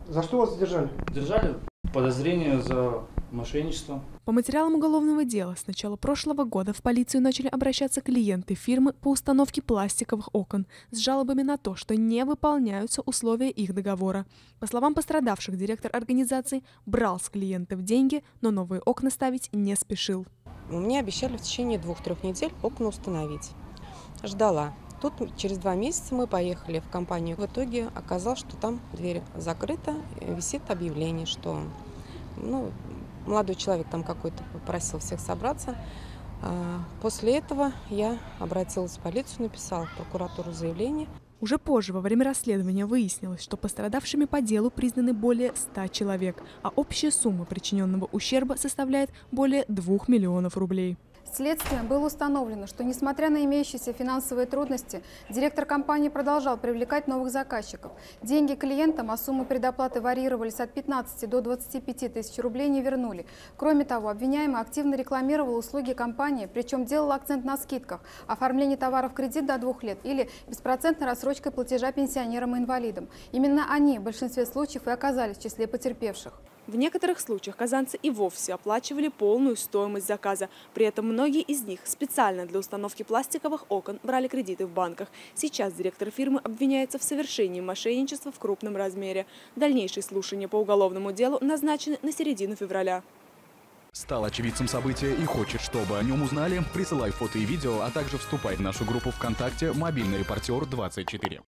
За что вас задержали? Держали подозрение за мошенничество. По материалам уголовного дела с начала прошлого года в полицию начали обращаться клиенты фирмы по установке пластиковых окон с жалобами на то, что не выполняются условия их договора. По словам пострадавших, директор организации брал с клиентов деньги, но новые окна ставить не спешил. Мне обещали в течение 2-3 недель окна установить. Ждала. Тут через 2 месяца мы поехали в компанию. В итоге оказалось, что там дверь закрыта, висит объявление, что молодой человек там какой-то попросил всех собраться. После этого я обратилась в полицию, написала в прокуратуру заявление. Уже позже, во время расследования, выяснилось, что пострадавшими по делу признаны более 100 человек, а общая сумма причиненного ущерба составляет более 2 миллионов рублей. Следствием было установлено, что, несмотря на имеющиеся финансовые трудности, директор компании продолжал привлекать новых заказчиков. Деньги клиентам, а суммы предоплаты варьировались от 15 до 25 тысяч рублей, не вернули. Кроме того, обвиняемый активно рекламировал услуги компании, причем делал акцент на скидках, оформлении товаров в кредит до 2 лет или беспроцентной рассрочкой платежа пенсионерам и инвалидам. Именно они в большинстве случаев и оказались в числе потерпевших. В некоторых случаях казанцы и вовсе оплачивали полную стоимость заказа. При этом многие из них специально для установки пластиковых окон брали кредиты в банках. Сейчас директор фирмы обвиняется в совершении мошенничества в крупном размере. Дальнейшие слушания по уголовному делу назначены на середину февраля. Стал очевидцем события и хочет, чтобы о нем узнали? Присылай фото и видео, а также вступай в нашу группу ВКонтакте «Мобильный репортер 24».